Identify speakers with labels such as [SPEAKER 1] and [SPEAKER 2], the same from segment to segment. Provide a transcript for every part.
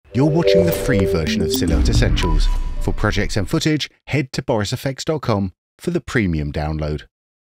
[SPEAKER 1] You're watching the free version of Silhouette Essentials. For projects and footage, head to BorisFX.com for the premium download.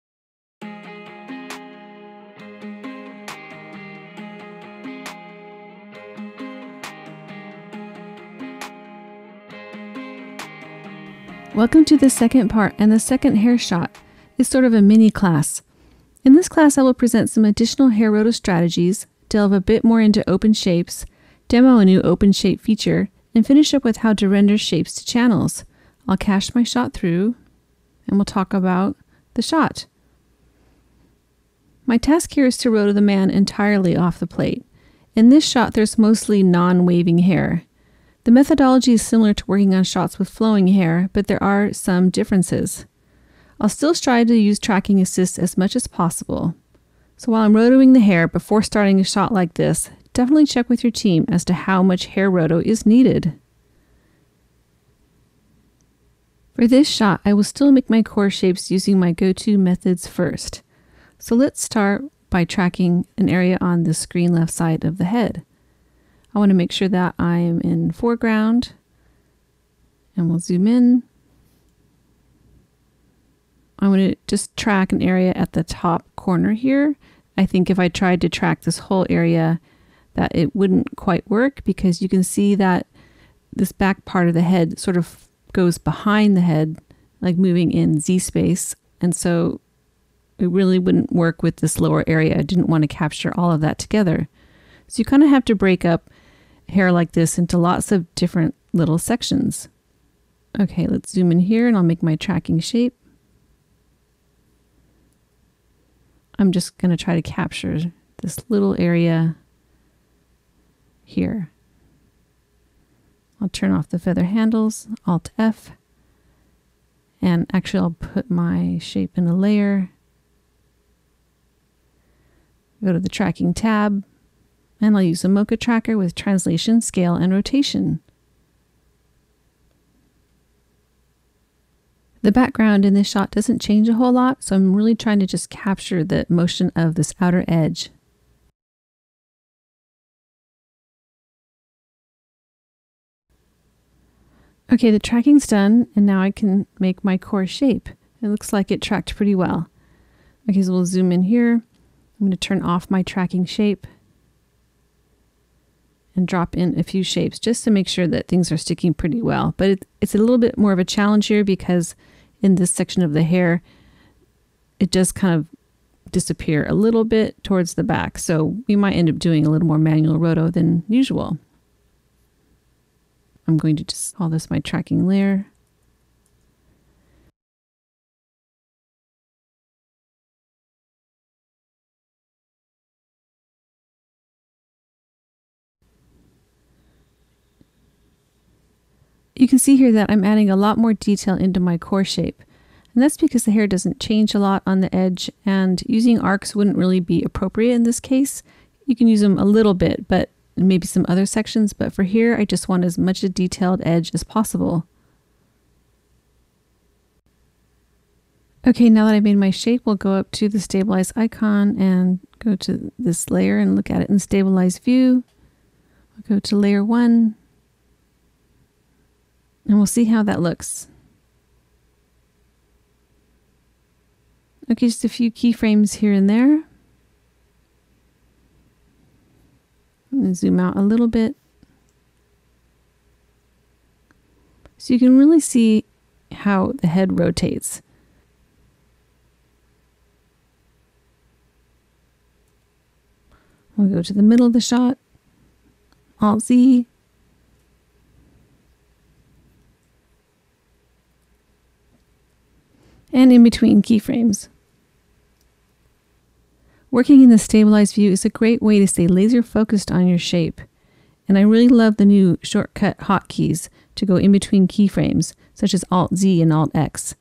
[SPEAKER 2] Welcome to the second part and the second hair shot. It's sort of a mini class. In this class, I will present some additional hair roto strategies, delve a bit more into open shapes, demo a new open shape feature, and finish up with how to render shapes to channels. I'll cache my shot through, and we'll talk about the shot. My task here is to roto the man entirely off the plate. In this shot, there's mostly non-waving hair. The methodology is similar to working on shots with flowing hair, but there are some differences. I'll still strive to use tracking assist as much as possible. So while I'm rotoing the hair before starting a shot like this, definitely check with your team as to how much hair roto is needed. For this shot, I will still make my core shapes using my go-to methods first. So let's start by tracking an area on the screen left side of the head. I want to make sure that I am in foreground, and we'll zoom in. I want to just track an area at the top corner here. I think if I tried to track this whole area, that it wouldn't quite work, because you can see that this back part of the head sort of goes behind the head, like moving in Z space. And so it really wouldn't work with this lower area. I didn't want to capture all of that together. So you kind of have to break up hair like this into lots of different little sections. Okay, let's zoom in here and I'll make my tracking shape. I'm just going to try to capture this little area here. I'll turn off the feather handles, Alt F, and actually I'll put my shape in a layer. Go to the tracking tab, and I'll use a Mocha tracker with translation, scale, and rotation. The background in this shot doesn't change a whole lot, so I'm really trying to just capture the motion of this outer edge. Okay, the tracking's done, and now I can make my core shape. It looks like it tracked pretty well. Okay, so we'll zoom in here. I'm going to turn off my tracking shape and drop in a few shapes just to make sure that things are sticking pretty well. But it's a little bit more of a challenge here, because in this section of the hair, it does kind of disappear a little bit towards the back. So we might end up doing a little more manual roto than usual. I'm going to just call this my tracking layer. You can see here that I'm adding a lot more detail into my core shape. And that's because the hair doesn't change a lot on the edge, and using arcs wouldn't really be appropriate in this case. You can use them a little bit, but maybe some other sections, but for here, I just want as much a detailed edge as possible. Okay, now that I've made my shape, we'll go up to the stabilize icon and go to this layer and look at it in stabilize view. We'll go to layer 1, and we'll see how that looks. Okay, just a few keyframes here and there. And zoom out a little bit. So you can really see how the head rotates. We'll go to the middle of the shot, Alt Z, and in between keyframes. Working in the stabilized view is a great way to stay laser focused on your shape. And I really love the new shortcut hotkeys to go in between keyframes, such as Alt Z and Alt X.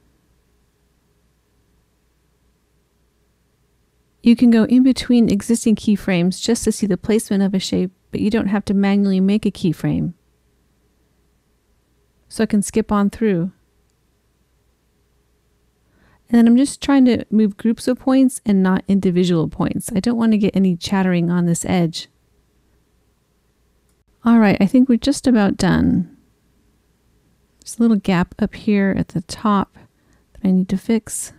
[SPEAKER 2] You can go in between existing keyframes just to see the placement of a shape, but you don't have to manually make a keyframe. So I can skip on through. And then I'm just trying to move groups of points and not individual points. I don't want to get any chattering on this edge. All right, I think we're just about done. There's a little gap up here at the top that I need to fix.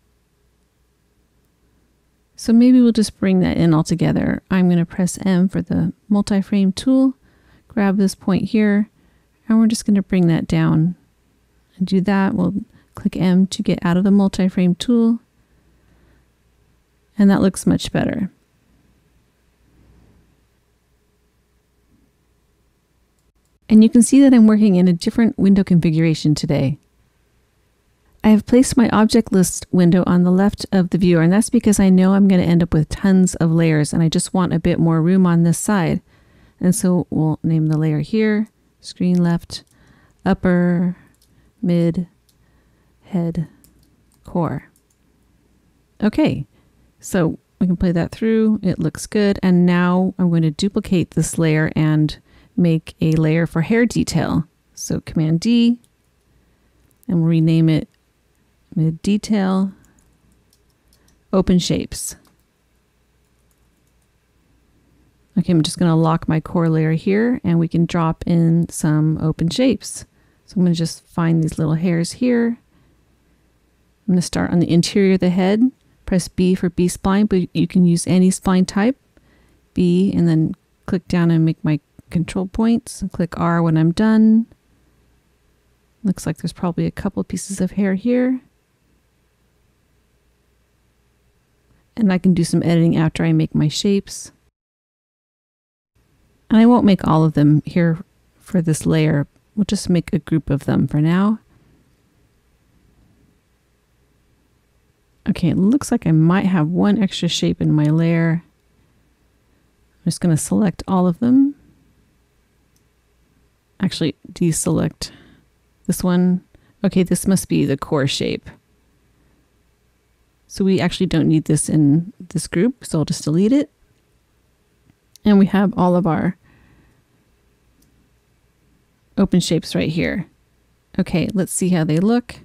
[SPEAKER 2] So maybe we'll just bring that in all together. I'm going to press M for the multi-frame tool, grab this point here, and we're just going to bring that down. And do that, we'll click M to get out of the multi-frame tool. And that looks much better. And you can see that I'm working in a different window configuration today. I have placed my object list window on the left of the viewer, and that's because I know I'm going to end up with tons of layers and I just want a bit more room on this side. And so we'll name the layer here, screen left, upper, mid, head, core. Okay, so we can play that through. It looks good. And now I'm going to duplicate this layer and make a layer for hair detail. So Command D, and we'll rename it Mid Detail, Open Shapes. Okay, I'm just going to lock my core layer here and we can drop in some open shapes. So I'm going to just find these little hairs here. I'm going to start on the interior of the head, press B for B spline, but you can use any spline type. B, and then click down and make my control points, and click R when I'm done. Looks like there's probably a couple pieces of hair here. And I can do some editing after I make my shapes. And I won't make all of them here for this layer. We'll just make a group of them for now. Okay, it looks like I might have one extra shape in my layer. I'm just going to select all of them. Actually, deselect this one. Okay, this must be the core shape. So we actually don't need this in this group, so I'll just delete it. And we have all of our open shapes right here. Okay, let's see how they look.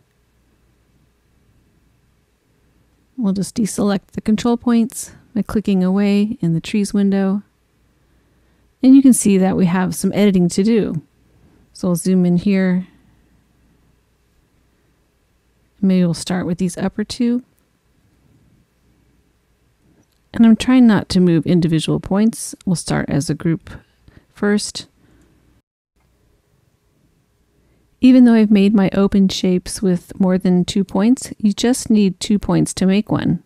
[SPEAKER 2] We'll just deselect the control points by clicking away in the trees window. And you can see that we have some editing to do. So I'll zoom in here. Maybe we'll start with these upper two. And I'm trying not to move individual points. We'll start as a group first. Even though I've made my open shapes with more than 2 points, you just need 2 points to make one.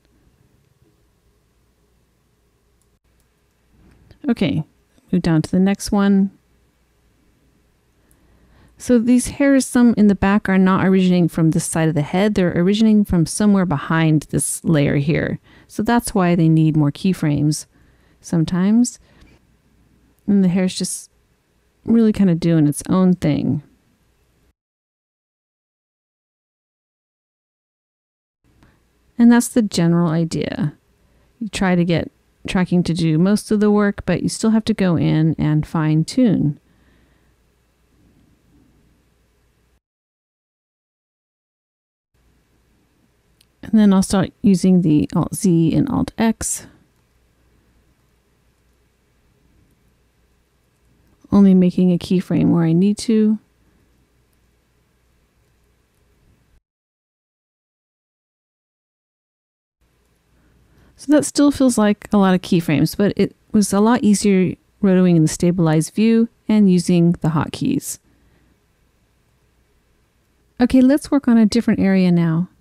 [SPEAKER 2] Okay, move down to the next one. So these hairs, some in the back, are not originating from this side of the head. They're originating from somewhere behind this layer here. So that's why they need more keyframes sometimes. And the hair's just really kind of doing its own thing. And that's the general idea. You try to get tracking to do most of the work, but you still have to go in and fine tune. And then I'll start using the Alt-Z and Alt-X. Only making a keyframe where I need to. So that still feels like a lot of keyframes, but it was a lot easier rotoing in the stabilized view and using the hotkeys. Okay, let's work on a different area now.